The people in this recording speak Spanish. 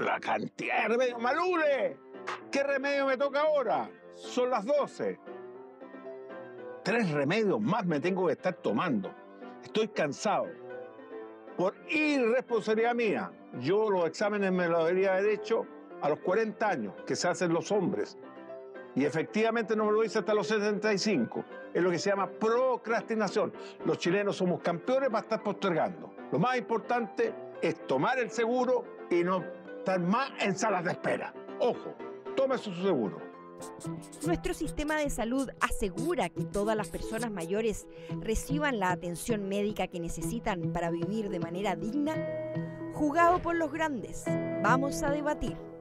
la cantidad de remedios. ¡Malule! ¿Qué remedio me toca ahora? Son las 12. 3 remedios más me tengo que estar tomando. Estoy cansado. Por irresponsabilidad mía. Yo los exámenes me los debería haber hecho a los 40 años, que se hacen los hombres. Y efectivamente no me lo hice hasta los 75. Es lo que se llama procrastinación. Los chilenos somos campeones para estar postergando. Lo más importante es tomar el seguro y no estar más en salas de espera. Ojo, tome su seguro. Nuestro sistema de salud asegura que todas las personas mayores reciban la atención médica que necesitan para vivir de manera digna. Jugado por los grandes, vamos a debatir.